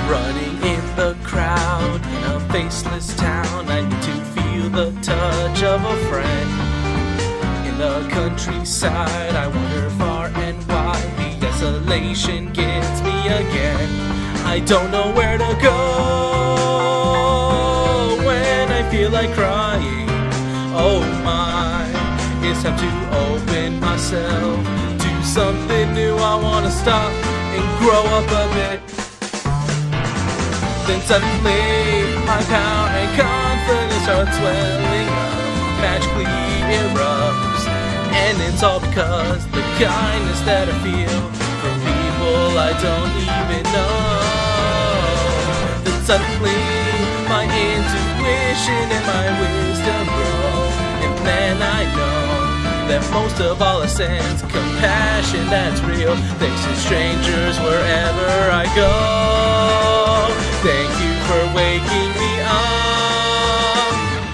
Running in the crowd in a faceless town, I need to feel the touch of a friend. In the countryside, I wander far and wide. The desolation gets me again. I don't know where to go when I feel like crying. Oh my, it's time to open myself to something new. I wanna stop and grow up a bit. Then suddenly my power and confidence start swelling up, magically erupts. And it's all because the kindness that I feel from people I don't even know. Then suddenly my intuition and my wisdom grow, and then I know that most of all I sense compassion that's real, thanks to strangers wherever I go. Thank you for waking me up.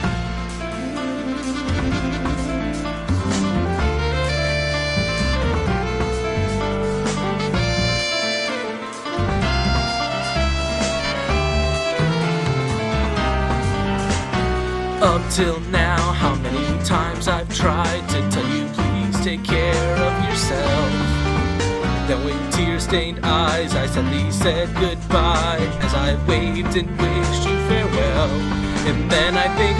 Up till now, how many times I've tried to tell you please take care of yourself. Then with tear-stained eyes I sadly said goodbye as I waved and wished you farewell. And then I think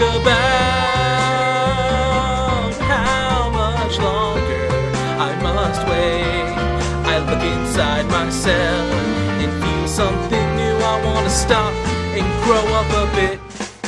about how much longer I must wait. I look inside myself and feel something new. I wanna stop and grow up a bit.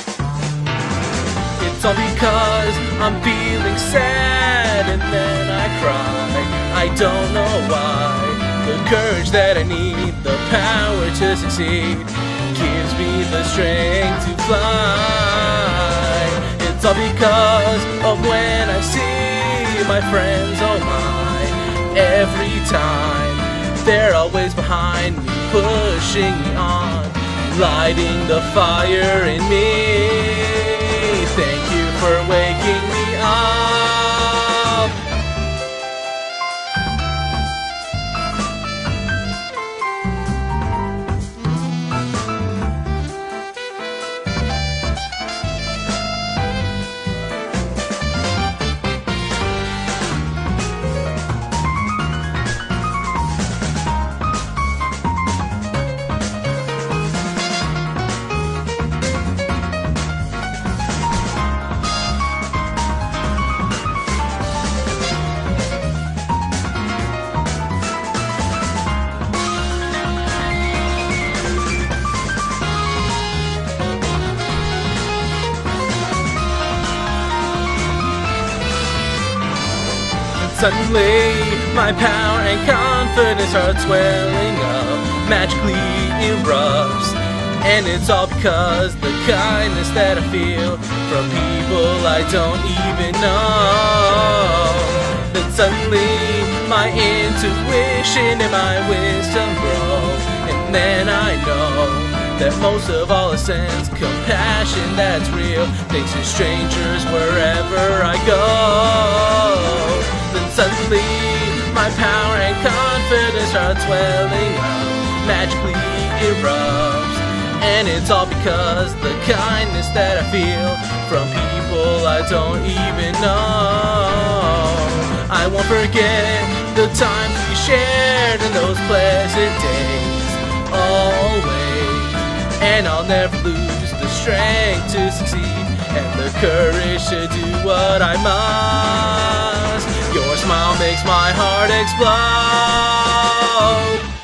It's all because I'm feeling sad and then I cry. I don't know why. The courage that I need, the power to succeed, gives me the strength to fly. It's all because of when I see my friends, oh my. Every time they're always behind me, pushing me on, lighting the fire in me. Thank you for waking me up. Suddenly, my power and confidence start swelling up, magically erupts. And it's all because the kindness that I feel from people I don't even know. Then suddenly, my intuition and my wisdom grow, and then I know that most of all I sense compassion that's real, thanks to strangers wherever I go. Then suddenly, my power and confidence start swelling up, magically erupts. And it's all because the kindness that I feel from people I don't even know. I won't forget the times we shared in those pleasant days, always. And I'll never lose the strength to succeed and the courage to do what I must. Your smile makes my heart explode.